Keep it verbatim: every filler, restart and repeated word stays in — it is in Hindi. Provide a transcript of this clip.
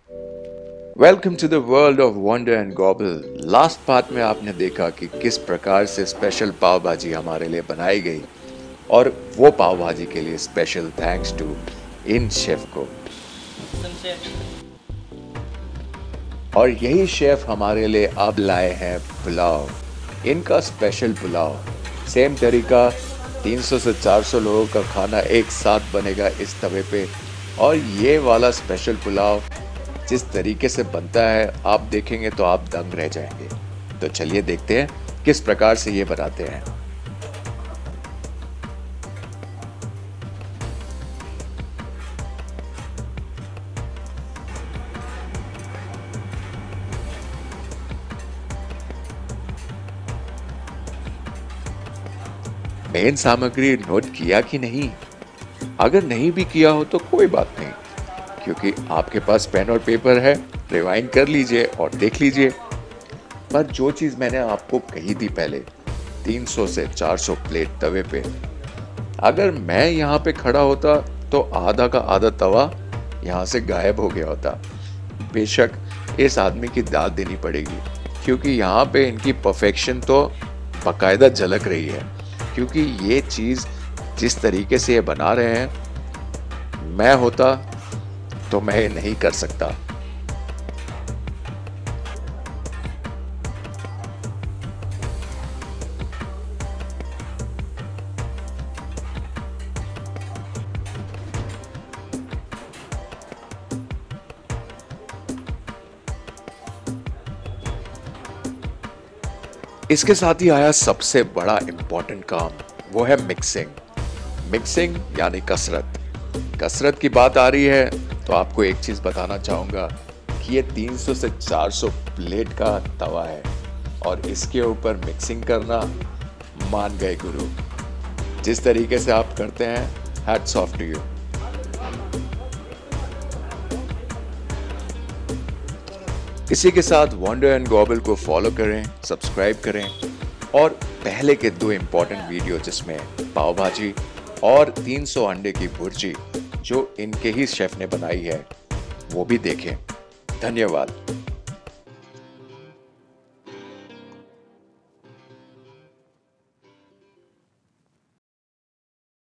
Welcome to the world of wonder and gobble. Last part में आपने देखा कि किस प्रकार से स्पेशल पाव भाजी हमारे लिए बनाई गई, और वो पाव भाजी के लिए स्पेशल थैंक्स टू इन शेफ को। और यही शेफ हमारे लिए अब लाए हैं पुलाव, इनका स्पेशल पुलाव। सेम तरीका, तीन सौ से चार सौ लोगों का खाना एक साथ बनेगा इस तवे पे। और ये वाला स्पेशल पुलाव जिस तरीके से बनता है, आप देखेंगे तो आप दंग रह जाएंगे। तो चलिए देखते हैं किस प्रकार से ये बनाते हैं। मेन सामग्री नोट किया कि नहीं? अगर नहीं भी किया हो तो कोई बात नहीं, क्योंकि आपके पास पेन और पेपर है, रिवाइंड कर लीजिए और देख लीजिए। पर जो चीज़ मैंने आपको कही थी पहले, तीन सौ से चार सौ प्लेट तवे पे, अगर मैं यहाँ पे खड़ा होता तो आधा का आधा तवा यहाँ से गायब हो गया होता। बेशक इस आदमी की दाद देनी पड़ेगी, क्योंकि यहाँ पे इनकी परफेक्शन तो बाकायदा झलक रही है। क्योंकि ये चीज़ जिस तरीके से ये बना रहे हैं, मैं होता तो मैं ये नहीं कर सकता। इसके साथ ही आया सबसे बड़ा इंपॉर्टेंट काम, वो है मिक्सिंग। मिक्सिंग यानी कसरत। कसरत की बात आ रही है तो आपको एक चीज बताना चाहूंगा कि ये तीन सौ से चार सौ प्लेट का तवा है, और इसके ऊपर मिक्सिंग करना, मान गए गुरु। जिस तरीके से आप करते हैं, हैट्स ऑफ टू यू। इसी के साथ वंडर एंड गॉबल को फॉलो करें, सब्सक्राइब करें, और पहले के दो इंपॉर्टेंट वीडियो जिसमें पाव भाजी और तीन सौ अंडे की भुर्जी जो इनके ही शेफ ने बनाई है, वो भी देखें। धन्यवाद।